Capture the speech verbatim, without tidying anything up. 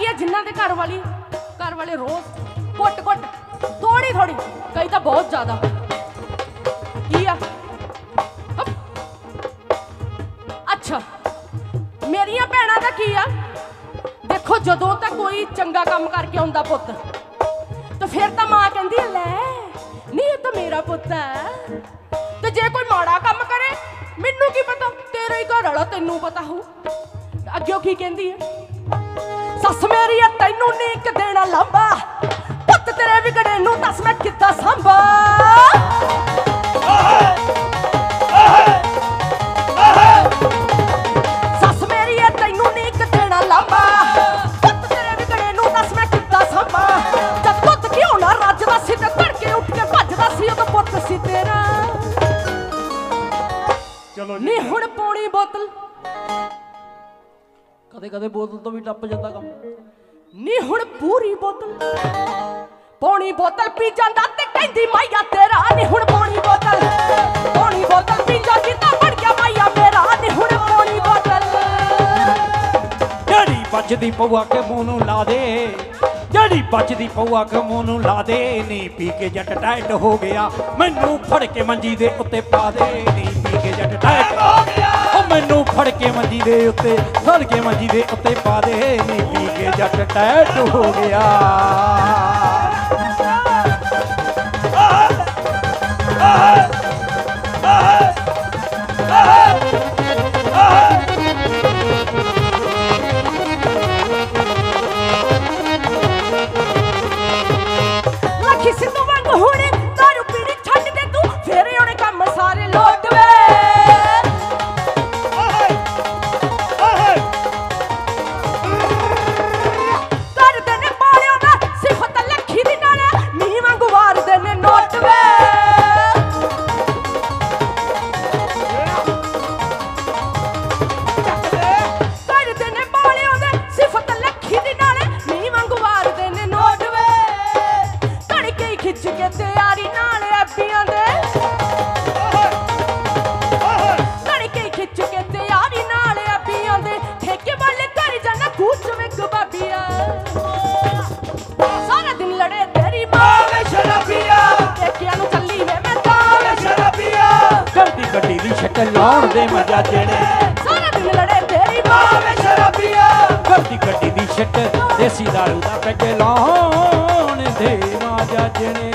ਹੈਗੀ ਆ ਜਿਨ੍ਹਾਂ ਦੇ ਘਰ ਵਾਲੀ ਘਰ ਵਾਲੇ ਰੋਜ਼ ਕੁੱਟ ਕੁੱਟ ਥੋੜੀ ਥੋੜੀ ਕਈ ਤਾਂ ਬਹੁਤ ਜ਼ਿਆਦਾ ਕੀ ਆ। ਅੱਛਾ ਮੇਰੀਆਂ ਭੈਣਾਂ ਦਾ ਕੀ ਆ, ਦੇਖੋ ਜਦੋਂ ਤਾਂ ਕੋਈ ਚੰਗਾ ਕੰਮ ਕਰਕੇ ਆਉਂਦਾ ਪੁੱਤ ਤੇ ਫਿਰ ਤਾਂ ਮਾਂ ਕਹਿੰਦੀ ਹੈ ਲੈ ਨਹੀਂ ਇਹ ਤਾਂ ਮੇਰਾ ਪੁੱਤ ਹੈ, ਤੇ ਜੇ ਕੋਈ ਮਾੜਾ ਕੰਮ ਕਰੇ ਮੈਨੂੰ ਕੀ ਪਤਾ ਤੇਰਾ ਹੀ ਘਰ ਵਾਲਾ ਤੈਨੂੰ ਪਤਾ ਹੋ। ਅੱਗੇ ਕੀ ਕਹਿੰਦੀ ਹੈ, ਸੱਸ ਮੇਰੀ ਆ ਤੈਨੂੰ ਨੀਕ ਦੇਣਾ ਲਾਂਬਾ, ਪੁੱਤ ਤੇਰੇ ਵਿਗੜੇ ਨੂੰ ਦੱਸ ਮੈਂ ਕਿੱਦਾਂ ਸੰਭਾ। ਸੱਸ ਮੇਰੀ ਆ ਤੈਨੂੰ ਨੀਕ ਦੇਣਾ ਲਾਂਬਾ, ਪੁੱਤ ਤੇਰੇ ਵਿਗੜੇ ਨੂੰ ਦੱਸ ਮੈਂ ਕਿੱਦਾਂ ਸੰਭਾ। ਜਦ ਪੁੱਤ ਕਿਉਂ ਨਾ ਰੱਜਦਾ ਸੀ ਤੇ ਧੜਕੇ ਉੱਠ ਕੇ ਭੱਜਦਾ ਸੀ ਉਦੋਂ ਪੁੱਤ ਸੀ ਤੇਰਾ। ਚਲੋ ਨੀ ਹੁਣ ਪੌਣੀ ਬੋਤਲ ਕਦੇ ਕਦੇ ਬੋਤਲ ਤੋਂ ਵੀ ਟੱਪ ਜਾਂਦਾ ਕੰਮ। ਨੀ ਹੁਣ ਪੂਰੀ ਬੋਤਲ ਪੌਣੀ ਬੋਤਲ ਪੀ ਜਾਂਦਾ ਤੇ ਕਹਿੰਦੀ ਮਾਇਆ ਤੇਰਾ। ਨੀ ਹੁਣ ਪੌਣੀ ਬੋਤਲ ਪੌਣੀ ਬੋਤਲ ਪੀ ਜਾਂਦੀ ਤਾਂ ਬਣ ਗਿਆ ਮਾਇਆ ਮੇਰਾ। ਨੀ ਹੁਣ ਪੌਣੀ ਬੋਤਲ ਜਿਹੜੀ ਬਚਦੀ ਪਊਆ ਕੇ ਮੂੰਹ ਨੂੰ ਲਾ ਦੇ, ਜਿਹੜੀ ਬਚਦੀ ਪਊਆ ਕੇ ਮੂੰਹ ਨੂੰ ਲਾ ਦੇ। ਨੀ ਪੀ ਕੇ ਜੱਟ ਟਾਈਟ ਹੋ ਗਿਆ ਮੈਨੂੰ ਫੜ ਕੇ ਮੰਜੀ ਦੇ ਉੱਤੇ ਪਾ ਦੇ। ਨੀ ਪੀ ਕੇ ਜੱਟ ਟਾਈਟ ਹੋ ਗਿਆ ਉਹ ਮੈਨੂੰ ਫੜ ਕੇ ਮੰਜੀ ਦੇ ਉੱਤੇ ਫੜ ਕੇ ਮੰਜੀ ਦੇ ਉੱਤੇ ਪਾ ਦੇ। ਨੀ ਪੀ ਕੇ ਜੱਟ ਟਾਈਟ ਹੋ ਗਿਆ। ਲੱਖੀ ਸਿੱਧੂ ਵਾਂਗ ਹੁਣ ਦਾਰੂ ਪੀਣੀ ਛੱਡ ਦੇ ਤੂੰ ਫੇਰ ਉਹਨੇ ਕੰਮ ਸਾਰੇ ਲੋਟ ਵੇ। ਕਰਦੇ ਨੇ ਬਾਲਿਓ ਦਾ ਸਿਫਤ ਲੱਖੀ ਦੀ ਨਾਲ ਨੀ ਵਾਂਗ ਵਾਰਦੇ ਨੇ ਨੋਟ ਵੇ। ਕਰਦੇ ਨੇ ਬਾਲਿਓ ਦਾ ਸਿਫਤ ਲੱਖੀ ਦੀ ਨਾਲ ਨੀ ਵਾਂਗ ਵਾਰਦੇ ਨੇ ਨੋਟ ਵੇ। ਧੜਕੇ ਖਿੱਚ ਕੇ ਤਿਆਰੀ ਨਾਲ ਐਬੀਆਂ ਦੇ ਧੜਕੇ ਖਿੱਚ ਕੇ ਤਿਆਰੀ ਨਾਲ ਐਬੀਆਂ ਦੇ ਠੇਕੇ ਵਾਲੇ ਘਰ ਜਾਣਾ ਕੂਚ ਵਿਕ ਬਾਬੀਆ। ਸਾਰਾ ਦਿਨ ਲੜੇ ਤੇਰੀ ਮਾਂ ਵੇ ਸ਼ਰਾਬੀਆ, ਠੇਕਿਆਂ ਨੂੰ ਚੱਲੀ ਵੇ ਮੈਂ ਤਾਂ ਵੇ ਸ਼ਰਾਬੀਆ। ਕਰਦੀ ਗੱਡੀ ਦੀ ਸ਼ਕਲ ਲਾਉਣ ਦੇ ਮਜਾ ਜਿਹੜੇ ਸਾਰਾ ਦਿਨ ਲੜੇ ਤੇਰੀ ਮਾਂ ਵੇ ਸ਼ਰਾਬੀਆ। ਕਰਦੀ ਗੱਡੀ ਦੀ ਸ਼ਕਲ ਦੇਸੀ ਦਾਰੂ ਦਾ ਪੈਗ ਲਾਉਣ ਦੇ ਮਜਾ ਜਿਹੜੇ।